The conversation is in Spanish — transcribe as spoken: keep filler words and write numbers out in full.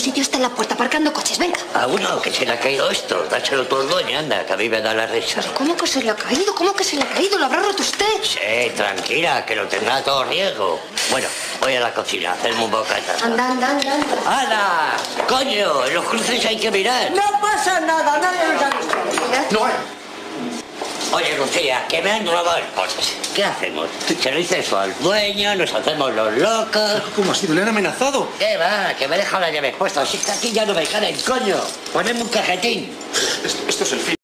sitio está en la puerta aparcando coches, venga. A uno que se le ha caído esto, dáselo tú al dueño, anda, que a mí me da la risa. ¿Cómo que se le ha caído? ¿Cómo que se le ha caído? ¿Lo habrá roto usted? Sí, tranquila, que lo tendrá todo riesgo. Bueno, voy a la cocina, hacerme un bocata. Anda, anda, anda, anda. ¡Hala! ¡Coño! En los cruces hay que mirar. No pasa nada, nadie nos ha visto. No hay. Oye, Lucía, que me han robado el coche. ¿Qué hacemos? Se lo dice eso al dueño, nos hacemos los locos. ¿Cómo ha sido? ¿Le han amenazado? ¿Qué va? Que me he dejado la llave puesta. Si es que aquí ya no me caen, coño. Poneme un cajetín. Esto, esto es el fin.